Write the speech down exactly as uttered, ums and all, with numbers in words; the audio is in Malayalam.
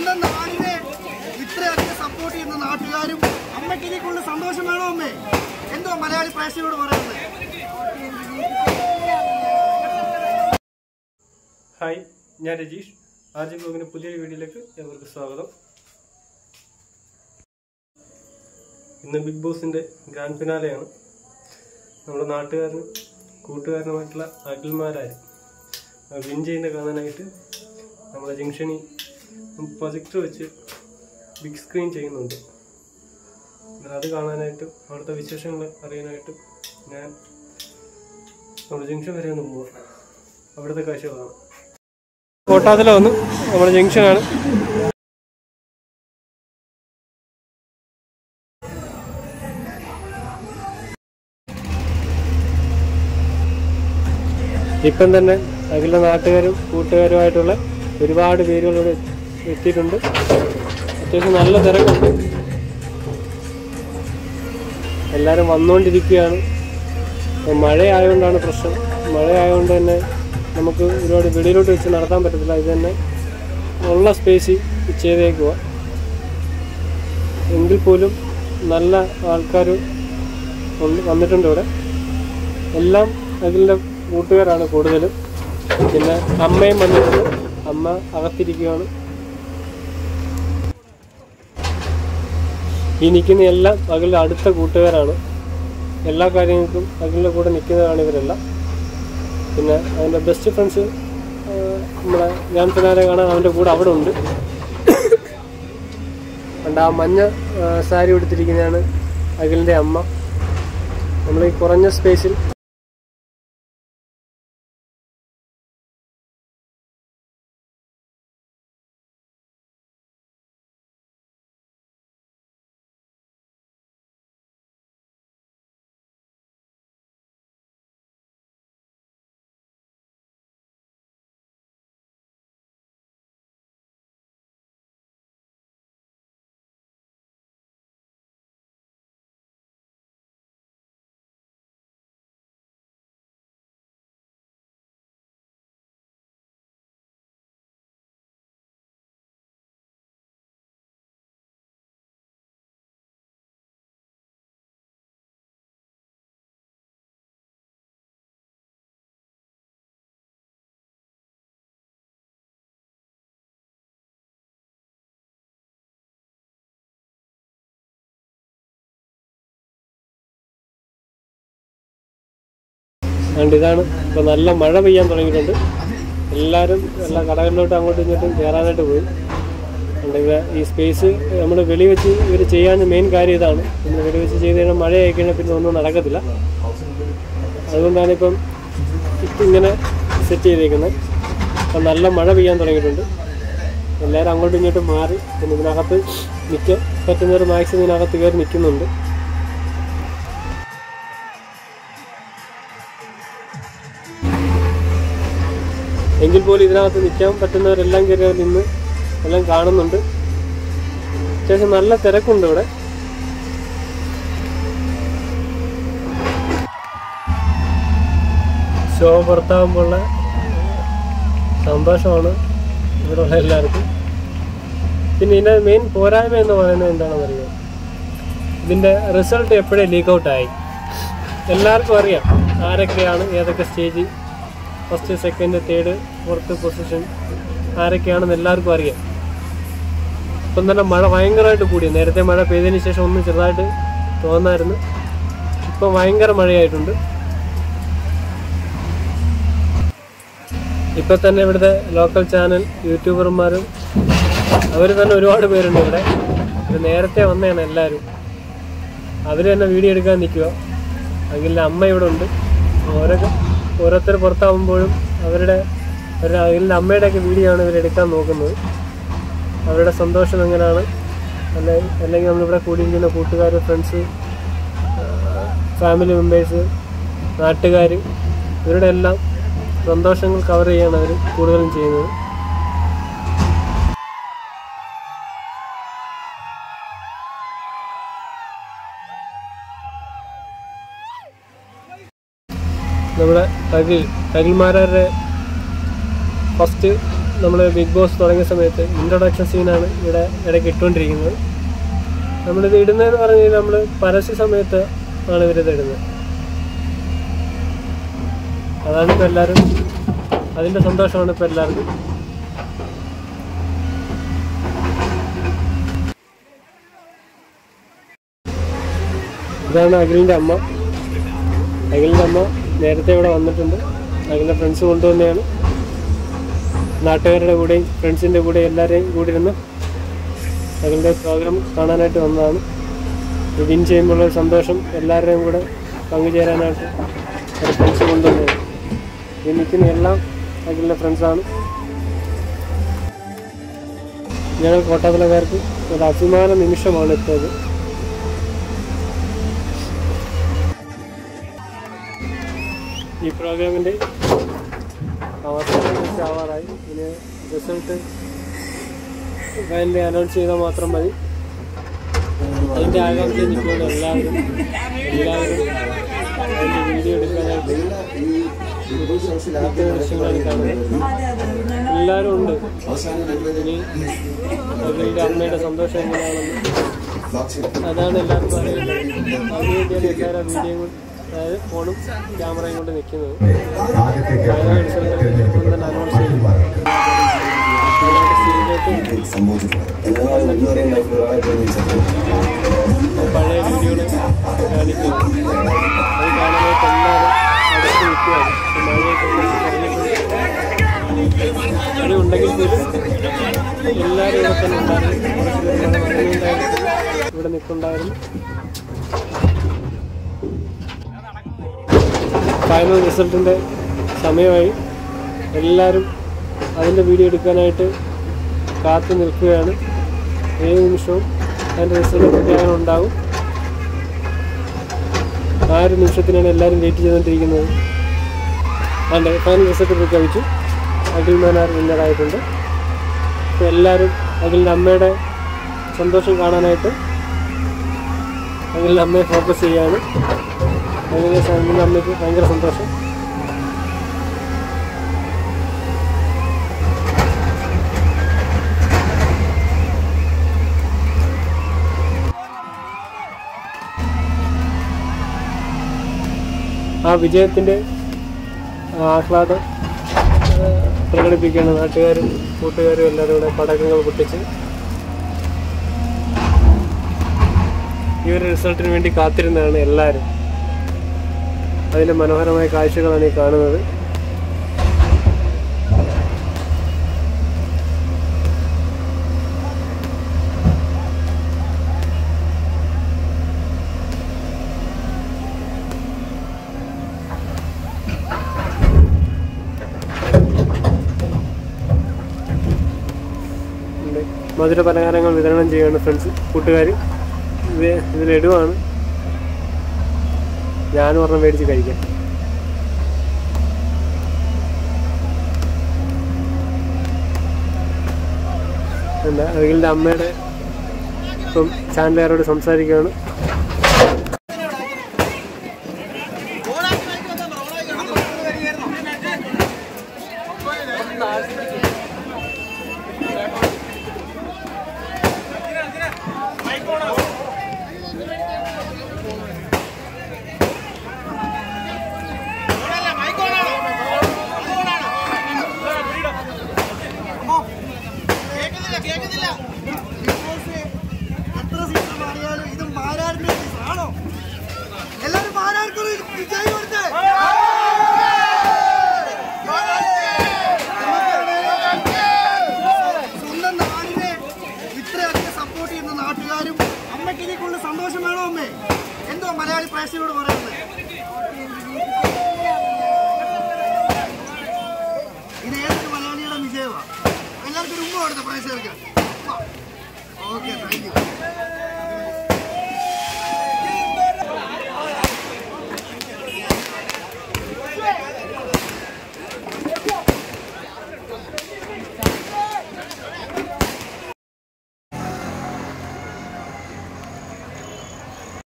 സ്വന്തം നാടിനെ ഇത്രയധികം സപ്പോർട്ട് ചെയ്യുന്ന നാട്ടുകാരും അമ്മയ്ക്ക് ഇതിനുള്ള സന്തോഷം വേണോ അമ്മേ? എന്തോ മലയാളി പ്രേക്ഷകരോട് പറയുന്നത്? ഹായ്, ഞാൻ രജീഷ്. ആർജി ബ്ലോഗിന്റെ പുതിയൊരു വീഡിയോയിലേക്ക് ഏവർക്കും സ്വാഗതം. ഇന്ന് ബിഗ് ബോസിന്റെ ഗ്രാൻഡ് ഫിനാലെയാണ്. നമ്മുടെ നാട്ടുകാരനും കൂട്ടുകാരനുമായിട്ടുള്ള അഖിൽമാരായി വിൻ ചെയ്യുന്ന കാണാനായിട്ട് നമ്മുടെ ജംഗ്ഷനിൽ പ്രൊജക്ടർ വെച്ച് ബിഗ് സ്ക്രീൻ ചെയ്യുന്നുണ്ട്. അത് കാണാനായിട്ടും അവിടുത്തെ വിശേഷങ്ങൾ അറിയാനായിട്ടും ഞാൻ നമ്മുടെ ജംഗ്ഷൻ വരെ ഒന്ന് പോവാം. അവിടുത്തെ കാഴ്ചകളാണ്. കോട്ടാത്തില വന്ന് നമ്മുടെ ജംഗ്ഷനാണ്. ഇപ്പം തന്നെ അഖില നാട്ടുകാരും കൂട്ടുകാരുമായിട്ടുള്ള ഒരുപാട് പേരുകളിവിടെ എത്തിയിട്ടുണ്ട്. അത്യാവശ്യം നല്ല തിരക്കുണ്ട്. എല്ലാവരും വന്നുകൊണ്ടിരിക്കുകയാണ്. മഴയായതുകൊണ്ടാണ് പ്രശ്നം. മഴയായതുകൊണ്ട് തന്നെ നമുക്ക് ഒരുപാട് വെളിയിലോട്ട് വെച്ച് നടത്താൻ പറ്റത്തില്ല. ഇത് തന്നെ ഉള്ള സ്പേസ് ചെയ്തേക്കുക. എങ്കിൽ പോലും നല്ല ആൾക്കാർ വന്നിട്ടുണ്ട് ഇവിടെ. എല്ലാം അതിൻ്റെ കൂട്ടുകാരാണ് കൂടുതലും. പിന്നെ അമ്മയും വന്നിട്ടുണ്ട്. അമ്മ അകത്തിരിക്കുകയാണ്. ഈ നിൽക്കുന്ന എല്ലാം അഖിലിൻ്റെ അടുത്ത കൂട്ടുകാരാണ്. എല്ലാ കാര്യങ്ങൾക്കും അഖിലിൻ്റെ കൂടെ നിൽക്കുന്നതാണ് ഇവരെല്ലാം. പിന്നെ അവൻ്റെ ബെസ്റ്റ് ഫ്രണ്ട്സ് നമ്മളെ ഞാൻ പിന്നാലെ കാണാൻ അവൻ്റെ കൂടെ അവിടെ ഉണ്ട്. അതുകൊണ്ട് ആ മഞ്ഞ സാരി ഉടുത്തിരിക്കുന്നതാണ് അഖിലിൻ്റെ അമ്മ. നമ്മൾ ഈ കുറഞ്ഞ സ്പേസിൽ അതുകൊണ്ട് ഇതാണ്. ഇപ്പോൾ നല്ല മഴ പെയ്യാൻ തുടങ്ങിയിട്ടുണ്ട്. എല്ലാവരും എല്ലാ കടകളിലോട്ട് അങ്ങോട്ടും ഇങ്ങോട്ടും കയറാനായിട്ട് പോയി. അതുകൊണ്ട് ഇവ ഈ സ്പേസ് നമ്മൾ വെളി വെച്ച് ഇവർ ചെയ്യാൻ മെയിൻ കാര്യം ഇതാണ്. നമ്മൾ വെളി വെച്ച് ചെയ്ത് കഴിഞ്ഞാൽ മഴ ആയി കഴിഞ്ഞാൽ പിന്നെ ഒന്നും നടക്കത്തില്ല. അതുകൊണ്ടാണ് ഇപ്പം ഇങ്ങനെ സെറ്റ് ചെയ്തേക്കുന്നത്. അപ്പം നല്ല മഴ പെയ്യാൻ തുടങ്ങിയിട്ടുണ്ട്. എല്ലാവരും അങ്ങോട്ടും ഇങ്ങോട്ടും മാറി പിന്നെ ഇതിനകത്ത് നിൽക്കാൻ പറ്റുന്നവർ മാക്സിമം ഇതിനകത്ത് കയറി നിൽക്കുന്നുണ്ട്. എങ്കിൽ പോലും ഇതിനകത്ത് നിൽക്കാൻ പറ്റുന്നവരെല്ലാം കയറി നിന്ന് എല്ലാം കാണുന്നുണ്ട്. അത്യാവശ്യം നല്ല തിരക്കുണ്ട് ഇവിടെ. ഷോ പുറത്താകുമ്പോഴുള്ള സന്തോഷമാണ് ഇവിടെയുള്ള എല്ലാവർക്കും. പിന്നെ ഇതിൻ്റെ മെയിൻ പോരായ്മ എന്ന് പറയുന്നത് എന്താണെന്ന് അറിയാം, ഇതിൻ്റെ റിസൾട്ട് എപ്പോഴേ ലീക്ക് ഔട്ടായി. എല്ലാവർക്കും അറിയാം ആരൊക്കെയാണ് ഏതൊക്കെ stage first second third fourth position ആരൊക്കെയാണെന്ന് എല്ലാവർക്കും അറിയാം. ഇപ്പം തന്നെ മഴ ഭയങ്കരമായിട്ട് കൂടി. നേരത്തെ മഴ പെയ്തതിന് ശേഷം ഒന്ന് ചെറുതായിട്ട് തോന്നായിരുന്നു. ഇപ്പം ഭയങ്കര മഴയായിട്ടുണ്ട്. ഇപ്പം തന്നെ ഇവിടുത്തെ ലോക്കൽ ചാനൽ യൂട്യൂബർമാരും അവർ തന്നെ ഒരുപാട് പേരുണ്ട് ഇവിടെ. ഇത് നേരത്തെ വന്നതാണ് എല്ലാവരും. അവർ തന്നെ വീഡിയോ എടുക്കാൻ നിൽക്കുക. അഖിലിൻ്റെ അമ്മ ഇവിടെ ഉണ്ട്. ഓരോ ഓരോരുത്തർ പുറത്താകുമ്പോഴും അവരുടെ അഖിലിൻ്റെ അമ്മയുടെയൊക്കെ വീഡിയോ ആണ് ഇവരെടുക്കാൻ നോക്കുന്നത്. അവരുടെ സന്തോഷം എങ്ങനെയാണ്, അല്ലെ അല്ലെങ്കിൽ നമ്മളിവിടെ കൂടിയിരിക്കുന്ന കൂട്ടുകാർ, ഫ്രണ്ട്സ്, ഫാമിലി മെമ്പേഴ്സ്, നാട്ടുകാർ, ഇവരുടെ എല്ലാം സന്തോഷങ്ങൾ കവർ ചെയ്യാണ് അവർ കൂടുതലും ചെയ്യുന്നത്. നമ്മുടെ അഖിൽ അഖിൽമാരുടെ ഫസ്റ്റ് നമ്മൾ ബിഗ് ബോസ് തുടങ്ങിയ സമയത്ത് ഇൻട്രൊഡക്ഷൻ സീനാണ് ഇവിടെ ഇടയ്ക്ക് ഇട്ടുകൊണ്ടിരിക്കുന്നത്. നമ്മളിത് ഇടുന്നതെന്ന് പറഞ്ഞു കഴിഞ്ഞാൽ നമ്മൾ പരസ്യ സമയത്ത് ആണ് ഇവരിത് ഇടുന്നത്. അതാണ് ഇപ്പോൾ എല്ലാവരും, അതിൻ്റെ സന്തോഷമാണ് ഇപ്പോൾ എല്ലാവർക്കും. ഇതാണ് അഖിലിൻ്റെ അമ്മ. അഖിലിൻ്റെ അമ്മ നേരത്തെ ഇവിടെ വന്നിട്ടുണ്ട്. അഖിലിൻ്റെ ഫ്രണ്ട്സ് കൊണ്ടുവന്നെയാണ്. നാട്ടുകാരുടെ കൂടെയും ഫ്രണ്ട്സിൻ്റെ കൂടെ എല്ലാവരെയും കൂടി ഇരുന്ന് അഖിലിൻ്റെ പ്രോഗ്രാം കാണാനായിട്ട് വന്നതാണ്. വിൻ ചെയ്യുമ്പോഴുള്ള സന്തോഷം എല്ലാവരുടെയും കൂടെ പങ്കുചേരാനായിട്ട് ഒരു ഫ്രണ്ട്സ് കൊണ്ടുവന്നതാണ്. ഈ നിൽക്കുന്ന എല്ലാം അഖിലിൻ്റെ ഫ്രണ്ട്സാണ്. ഞങ്ങൾ കോട്ടാത്തലക്കാർക്ക് ഒരു അഭിമാന നിമിഷമാണ് ഇപ്പോൾ. ഈ പ്രോഗ്രാമിൻ്റെ അവസാനം ആവാറായി. ഇനി റിസൾട്ട് ഫൈനലി അനൗൺസ് ചെയ്താൽ മാത്രം മതി. അതിൻ്റെ ആകാംക്ഷ നിൽക്കുകയാണ് എല്ലാവരും എല്ലാവരും അതിൻ്റെ വീഡിയോ എടുക്കാനായിട്ട് ദൃശ്യങ്ങളാണ് കാണുന്നത്. എല്ലാവരും ഉണ്ട്. ഇനി അതിൻ്റെ അമ്മയുടെ സന്തോഷം എങ്ങനെയാണെന്ന് അതാണ് എല്ലാവരും പറയുന്നത്. അതിന് വേണ്ടിയാണ് എല്ലാവരും വീഡിയോ കൊണ്ട്, അതായത് ഫോണും ക്യാമറയും കൊണ്ട് നിൽക്കുന്നത്. റിസൾട്ട് തന്നെ അനൗൺസ് ചെയ്യും. പഴയ വീഡിയോകൾ കാണിക്കും. അത് കാണാനായിട്ട് എല്ലാവരും അടുത്ത് നിൽക്കുകയാണ്. മഴ ഉണ്ടെങ്കിൽ പോലും എല്ലാവരും ഇവിടെ തന്നെ ഉണ്ടായിരുന്നു. കുറച്ച് പേര് മഴ നനഞ്ഞുണ്ടായിരുന്നു, ഇവിടെ നിൽക്കുന്നുണ്ടായിരുന്നു. ഫൈനൽ റിസൾട്ടിൻ്റെ സമയമായി. എല്ലാവരും അതിൻ്റെ വീഡിയോ എടുക്കാനായിട്ട് കാത്തു നിൽക്കുകയാണ്. ഏത് നിമിഷവും അതിൻ്റെ റിസൾട്ട് പ്രഖ്യാപനം ആ ഒരു നിമിഷത്തിനാണ് എല്ലാവരും വെയിറ്റ് ചെയ്തുകൊണ്ടിരിക്കുന്നത്. അതിൻ്റെ ഫൈനൽ റിസൾട്ട് പ്രഖ്യാപിച്ചു. അഖിൽ മാനാർ വിന്നറായിട്ടുണ്ട്. അപ്പോൾ എല്ലാവരും അഖിലിൻ്റെ അമ്മയുടെ സന്തോഷം കാണാനായിട്ട് അഖിലിൻ്റെ അമ്മയെ ഫോക്കസ് ചെയ്യാണ്. അഖിലിൻ്റെ അഖിലിൻ്റെ അമ്മയ്ക്ക് ഭയങ്കര സന്തോഷം. ആ വിജയത്തിൻ്റെ ആഹ്ലാദം പ്രകടിപ്പിക്കുകയാണ് നാട്ടുകാരും കൂട്ടുകാരും എല്ലാവരും കൂടെ പടക്കങ്ങൾ പൊട്ടിച്ച് ഈ ഒരു റിസൾട്ടിന് വേണ്ടി കാത്തിരുന്നതാണ് എല്ലാവരും. അതിൻ്റെ മനോഹരമായ കാഴ്ചകളാണ് ഈ കാണുന്നത്. മധുര പലഹാരങ്ങൾ വിതരണം ചെയ്യുകയാണ് ഫ്രണ്ട്സ്, കൂട്ടുകാർ. ഇത് ഇതിലിടുവാണ്. ഞാനും ഒരെണ്ണം മേടിച്ച് കഴിക്കാം. എന്താ അഖിലിൻ്റെ അമ്മയുടെ ഇപ്പം ചാനലുകാരോട് സംസാരിക്കുകയാണ്. സന്തോഷം വേണോ അമ്മേ? എന്തോ മലയാളി പ്രേക്ഷകരോട് പറയുന്നത്? ഇത് ഏതൊക്കെ മലയാളിയുടെ വിജയമാണ്. എല്ലാവർക്കും ഒരു ഉമ്മ കൊടുത്ത പ്രേക്ഷകർക്ക്. Okay, thank U.